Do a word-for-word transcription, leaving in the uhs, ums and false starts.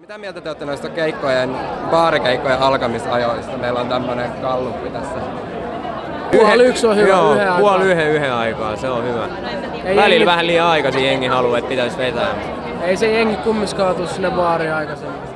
Mitä mieltä te olette noista keikkojen, baarikeikkojen alkamisajoista? Meillä on tämmönen galluppi tässä. Puoli yksi on hyvä, joo, yhden aikaan. puoli yhden yhden aikaa, se on hyvä. Ei Välillä jengi, vähän liian aikaisin jengi haluaa, että pitäisi vetää. ei se jengi kummiskaan tuu sinne baariin aikaisemmin.